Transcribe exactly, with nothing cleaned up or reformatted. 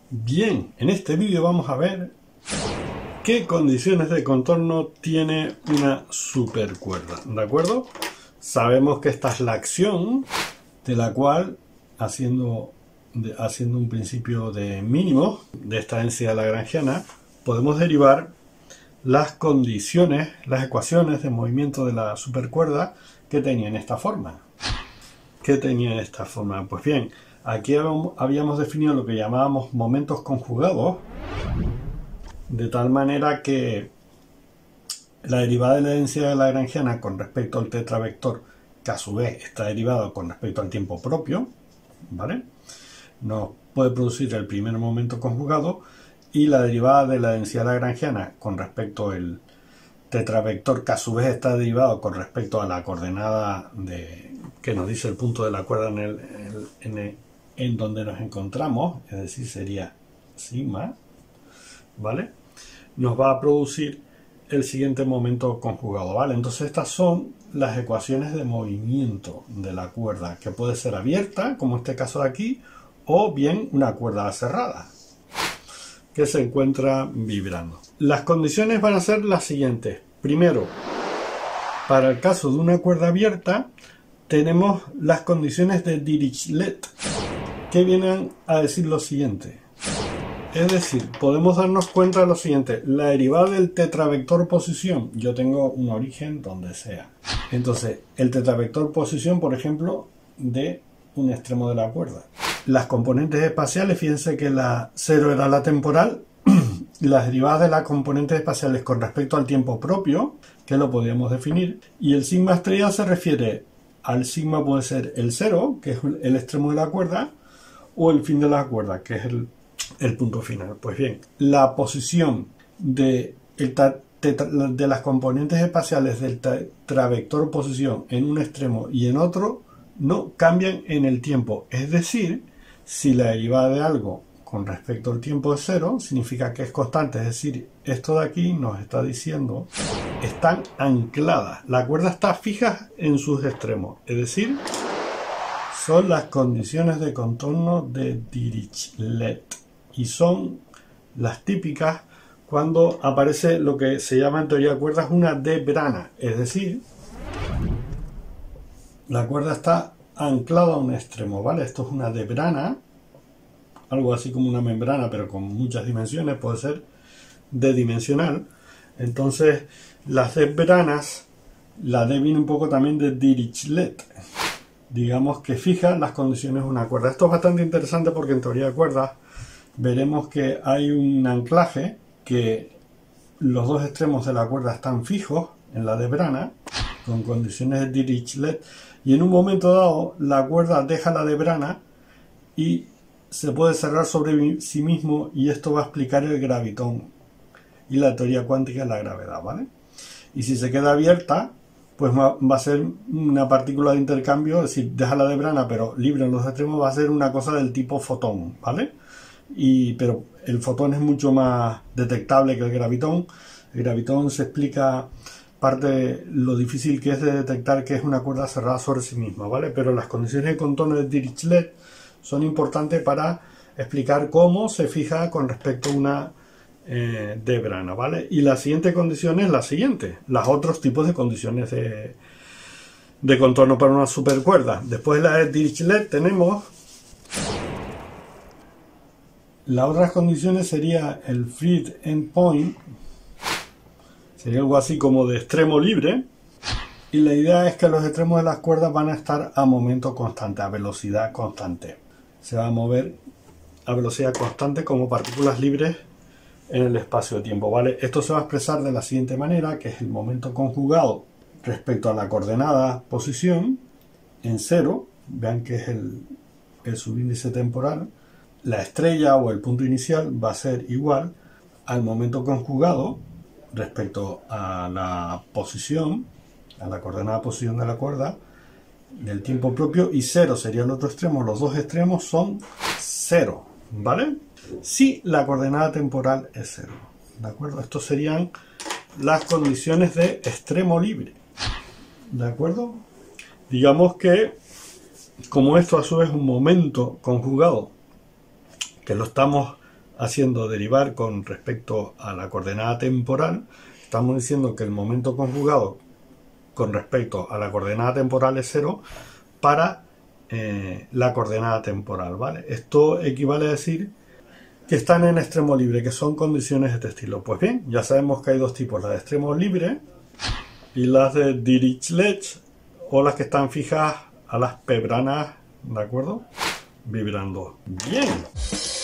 Bien, en este vídeo vamos a ver qué condiciones de contorno tiene una supercuerda, ¿de acuerdo? Sabemos que esta es la acción de la cual, haciendo, de, haciendo un principio de mínimo de esta densidad lagrangiana, podemos derivar las condiciones, las ecuaciones de movimiento de la supercuerda que tenían esta forma. ¿Qué tenía esta forma? Pues bien, aquí habíamos definido lo que llamábamos momentos conjugados, de tal manera que la derivada de la densidad lagrangiana con respecto al tetravector, que a su vez está derivado con respecto al tiempo propio, ¿vale?, nos puede producir el primer momento conjugado, y la derivada de la densidad lagrangiana con respecto al tetravector, que a su vez está derivado con respecto a la coordenada de, que nos dice el punto de la cuerda en, el, en, el, en donde nos encontramos, es decir, sería sigma, ¿vale?, nos va a producir el siguiente momento conjugado, ¿vale? Entonces estas son las ecuaciones de movimiento de la cuerda, que puede ser abierta, como este caso de aquí, o bien una cuerda cerrada, que se encuentra vibrando. Las condiciones van a ser las siguientes. Primero, para el caso de una cuerda abierta, tenemos las condiciones de Dirichlet, que vienen a decir lo siguiente. Es decir, podemos darnos cuenta de lo siguiente. La derivada del tetravector posición, yo tengo un origen donde sea. Entonces, el tetravector posición, por ejemplo, de un extremo de la cuerda. Las componentes espaciales, fíjense que la cero era la temporal, las derivadas de las componentes espaciales con respecto al tiempo propio, que lo podríamos definir, y el sigma estrella se refiere al sigma, puede ser el cero, que es el extremo de la cuerda, o el fin de la cuerda, que es el, el punto final. Pues bien, la posición de, el de las componentes espaciales del tetravector posición en un extremo y en otro no cambian en el tiempo. Es decir, si la derivada de algo con respecto al tiempo es cero, significa que es constante. Es decir, esto de aquí nos está diciendo están ancladas. La cuerda está fija en sus extremos. Es decir, son las condiciones de contorno de Dirichlet. Y son las típicas cuando aparece lo que se llama en teoría de cuerdas una D-brana. Es decir, la cuerda está anclada a un extremo, ¿vale? Esto es una D-brana, algo así como una membrana, pero con muchas dimensiones, puede ser D-dimensional. Entonces, las D-branas, la D viene un poco también de Dirichlet, digamos que fija las condiciones de una cuerda. Esto es bastante interesante porque en teoría de cuerdas veremos que hay un anclaje, que los dos extremos de la cuerda están fijos en la D-brana, con condiciones de Dirichlet, y en un momento dado la cuerda deja la D-brana y se puede cerrar sobre sí mismo, y esto va a explicar el gravitón y la teoría cuántica de la gravedad, ¿vale? Y si se queda abierta, pues va a ser una partícula de intercambio, es decir, deja la D-brana pero libre en los extremos, va a ser una cosa del tipo fotón, ¿vale? Y, pero el fotón es mucho más detectable que el gravitón. El gravitón se explica parte de lo difícil que es de detectar que es una cuerda cerrada sobre sí misma, ¿vale? Pero las condiciones de contorno de Dirichlet son importantes para explicar cómo se fija con respecto a una eh, D-brana, ¿vale? Y la siguiente condición es la siguiente, los otros tipos de condiciones de, de contorno para una supercuerda. Después de la de Dirichlet tenemos las otras condiciones, sería el free endpoint, sería algo así como de extremo libre, y la idea es que los extremos de las cuerdas van a estar a momento constante, a velocidad constante. Se va a mover a velocidad constante como partículas libres en el espacio-tiempo, ¿vale? Esto se va a expresar de la siguiente manera, que es el momento conjugado respecto a la coordenada posición en cero, vean que es el, el subíndice temporal. La estrella o el punto inicial va a ser igual al momento conjugado respecto a la posición, a la coordenada posición de la cuerda, del tiempo propio, y cero sería el otro extremo. Los dos extremos son cero, ¿vale? Si la coordenada temporal es cero, ¿de acuerdo? Estos serían las condiciones de extremo libre, ¿de acuerdo? Digamos que, como esto a su vez es un momento conjugado, que lo estamos haciendo derivar con respecto a la coordenada temporal, estamos diciendo que el momento conjugado con respecto a la coordenada temporal es cero para eh, la coordenada temporal, ¿vale? Esto equivale a decir que están en extremo libre, que son condiciones de este estilo. Pues bien, ya sabemos que hay dos tipos, las de extremo libre y las de Dirichlet, o las que están fijas a las P branas, ¿de acuerdo? Vibrando. Bien.